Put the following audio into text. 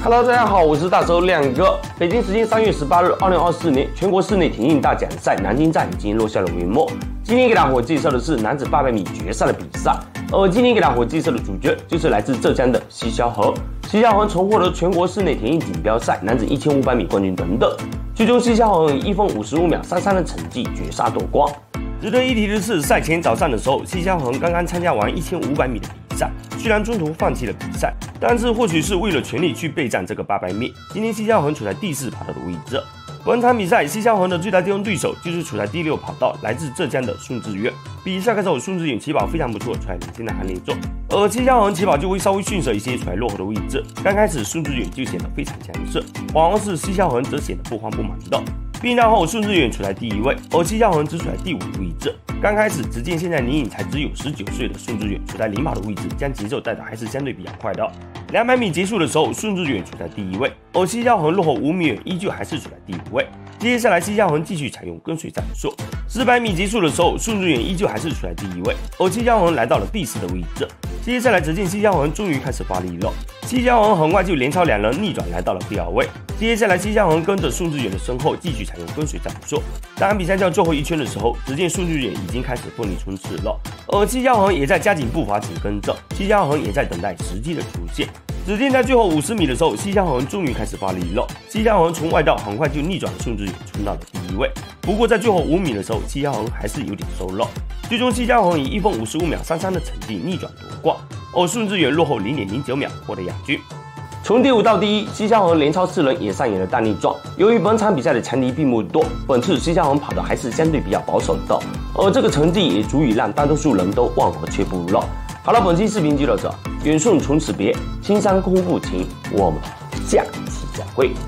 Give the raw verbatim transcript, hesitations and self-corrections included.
Hello， 大家好，我是大周亮哥。北京时间三月十八日，二零二四年全国室内田径大奖赛南京站已经落下了帷幕。今天给大伙介绍的是男子八百米决赛的比赛，而今天给大伙介绍的主角就是来自浙江的奚晓恒。奚晓恒曾获得全国室内田径锦标赛男子一千五百米冠军等等，最终奚晓恒以一分五十五秒三三的成绩绝杀夺冠。值得一提的是，赛前早上的时候，奚晓恒刚刚参加完一千五百米的比赛，虽然中途放弃了比赛，但是或许是为了全力去备战这个八百米。今天奚晓恒处在第四跑道的位置。本场比赛，奚晓恒的最大竞争对手就是处在第六跑道，来自浙江的孙志远。比赛开始后，孙志远起跑非常不错，处在领先的行列中，而奚晓恒起跑就会稍微逊色一些，处在落后的位置。刚开始，孙志远就显得非常强势，反而是奚晓恒则显得不慌不忙的。并道后，孙志远处在第一位，而奚晓恒只处在第五的位置。刚开始，只见现在年龄才只有十九岁的孙志远处在领跑的位置，将节奏带的还是相对比较快的。两百米结束的时候，孙志远处在第一位，而奚晓恒落后五米远，依旧还是处在第五位。接下来，奚晓恒继续采用跟随战术。四百米结束的时候，孙志远依旧还是处在第一位，而奚晓恒来到了第四的位置。接下来，只见奚晓恒终于开始发力了，奚晓恒很快就连超两人，逆转来到了第二位。接下来，奚晓恒跟着孙志远的身后继续采用跟随战术。当比赛到最后一圈的时候，只见孙志远已经开始奋力冲刺了，而奚晓恒也在加紧步伐紧跟着，奚晓恒也在等待时机的出现。只见在最后五十米的时候，奚晓恒终于开始发力了，奚晓恒从外道很快就逆转孙志远，冲到了第一位。不过在最后五米的时候，奚晓恒还是有点收了，最终奚晓恒以一分五十五秒三三的成绩逆转夺冠，而孙志远落后零点零九秒获得亚军。从第五到第一，奚晓恒连超四人也上演了大逆转。由于本场比赛的强敌并不多，本次奚晓恒跑的还是相对比较保守的，而这个成绩也足以让大多数人都望而却步了。好了，本期视频就到这，远顺从此别，青山空不晴，我们下期再会。